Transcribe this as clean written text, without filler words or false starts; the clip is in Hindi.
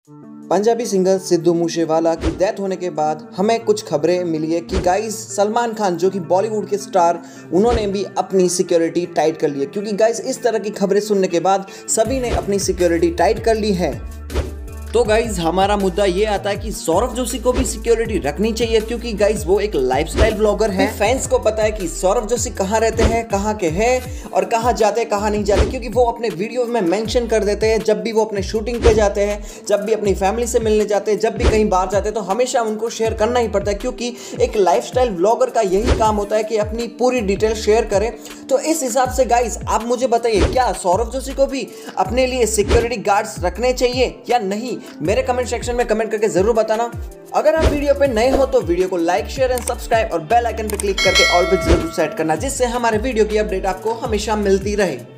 पंजाबी सिंगर सिद्धू मूसेवाला की डेथ होने के बाद हमें कुछ खबरें मिली है कि गाइस सलमान खान जो कि बॉलीवुड के स्टार उन्होंने भी अपनी सिक्योरिटी टाइट कर ली है। क्योंकि गाइस इस तरह की खबरें सुनने के बाद सभी ने अपनी सिक्योरिटी टाइट कर ली है। तो गाइज हमारा मुद्दा ये आता है कि सौरभ जोशी को भी सिक्योरिटी रखनी चाहिए, क्योंकि गाइज वो एक लाइफस्टाइल ब्लॉगर है। फैंस को पता है कि सौरभ जोशी कहाँ रहते हैं, कहाँ के हैं और कहाँ जाते हैं कहाँ नहीं जाते, क्योंकि वो अपने वीडियो में मेंशन कर देते हैं। जब भी वो अपने शूटिंग पे जाते हैं, जब भी अपनी फैमिली से मिलने जाते हैं, जब भी कहीं बाहर जाते हैं, तो हमेशा उनको शेयर करना ही पड़ता है, क्योंकि एक लाइफस्टाइल ब्लॉगर का यही काम होता है कि अपनी पूरी डिटेल शेयर करें। तो इस हिसाब से गाइज आप मुझे बताइए, क्या सौरभ जोशी को भी अपने लिए सिक्योरिटी गार्ड्स रखने चाहिए या नहीं? मेरे कमेंट सेक्शन में कमेंट करके जरूर बताना। अगर आप वीडियो पे नए हो तो वीडियो को लाइक, शेयर एंड सब्सक्राइब और बेल आइकन पे क्लिक करके ऑल पे जरूर सेट करना, जिससे हमारे वीडियो की अपडेट आपको हमेशा मिलती रहे।